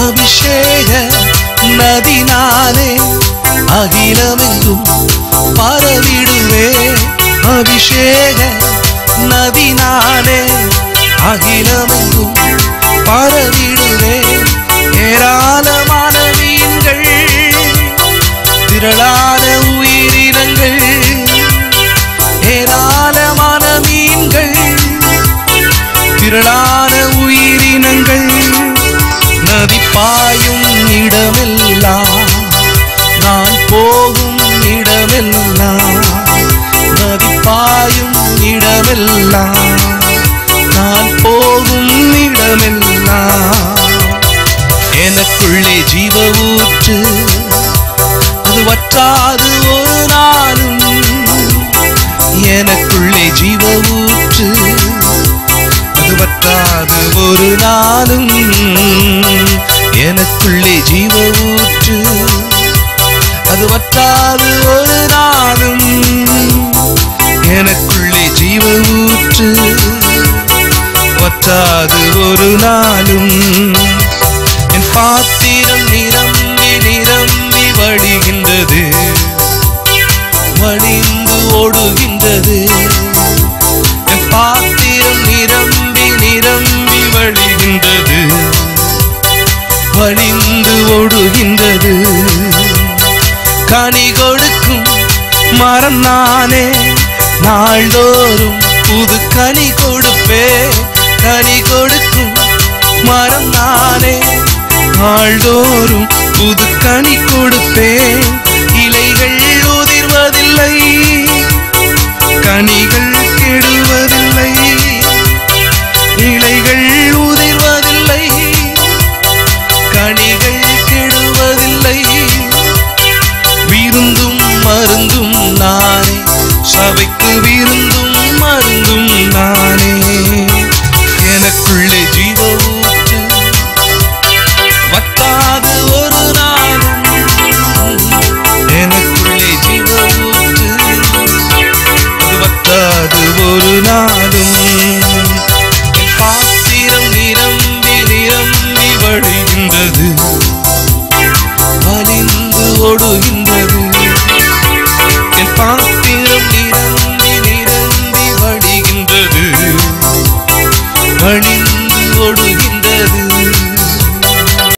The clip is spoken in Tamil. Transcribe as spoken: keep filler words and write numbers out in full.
அபிஷேக நதினாலே அகிலமெங்கும் பரவிடுவே. அபிஷேக நதினாலே அகிலமெங்கும் பரவிடுவே. ஏராளமான மீன்கள் திரளான உயிரினங்கள், ஏராளமான மீன்கள் திரளான உயிரினங்கள், நதி பாயும் இடமெல்லாம் நான் போகும் இடமெல்லாம், நதி பாயும் இடமெல்லாம் நான் போகும் இடமெல்லாம். எனக்குள்ளே ஜீவ ஊற்று அது வற்றாது ஒரு நாளும். எனக்குள்ளே ஜீவ ஊற்று அது வற்றாது ஒரு நாளும். எனக்குள்ளே ஜீவ ஊற்று அது வற்றாது ஒரு நாளும். எனக்குள்ளே ஜீவ ஊற்று வற்றாது ஒரு நாளும். என் பாத்திரம் நிரம்பி நிரம்பி வழிகின்றது, வழிந்து ஓடுகின்றது. என் பாத்திரம் நிரம்பி நிரம்பி வழிகின்றது, வழிந்து ஓடுகின்றது. கனி கொடுக்கும் மரம் நானே, நாள்தோறும் புது கனி கொடுப்பே. கனி கொடுக்கும் மரம் நானே, நாள்தோறும் புது கனி கொடுப்பேன். இலைகள் உதிர்வதில்லை, கனிகள் கெடுவதில்லை.